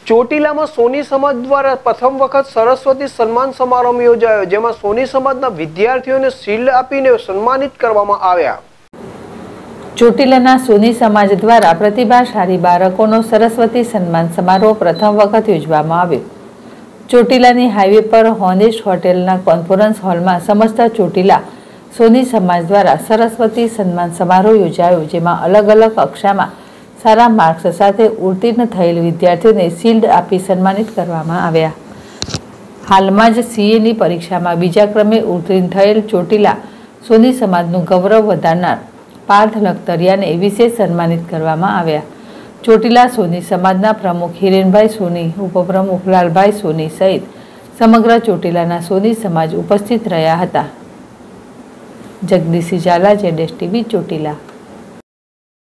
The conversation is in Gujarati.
ચોટીલામાં સોની સમાજ દ્વારા પ્રથમ વખત સરસ્વતી સન્માન સમારોહ યોજાયો, જેમાં સોની સમાજના વિદ્યાર્થીઓને શિલ્ડ આપીને સન્માનિત કરવામાં આવ્યા। ચોટીલાના સોની સમાજ દ્વારા પ્રતિભાશાળી બાળકોનો સરસ્વતી સન્માન સમારોહ પ્રથમ વખત યોજવામાં આવ્યો। ચોટીલાની હાઈવે પર હોનેસ્ટ હોટેલના કોન્ફરન્સ હોલમાં સમસ્ત ચોટીલા સોની સમાજ દ્વારા સરસ્વતી સન્માન સમારોહ યોજાયો, જેમાં અલગ અલગ કક્ષામાં સારા માર્ક્સ સાથે ઉત્તીર્ણ થયેલ વિદ્યાર્થીઓને શિલ્ડ આપી સન્માનિત કરવામાં આવ્યા। હાલમાં જ સીએની પરીક્ષામાં બીજા ક્રમે ઉત્તીર્ણ થયેલ ચોટીલા સોની સમાજનું ગૌરવ વધારનાર પાર્થ લખતરિયાને વિશેષ સન્માનિત કરવામાં આવ્યા। ચોટીલા સોની સમાજના પ્રમુખ હિરેનભાઈ સોની, ઉપપ્રમુખ લાલભાઈ સોની સહિત સમગ્ર ચોટીલાના સોની સમાજ ઉપસ્થિત રહ્યા હતા। જગદીશ ઝાલા, ZSTV ચોટીલા।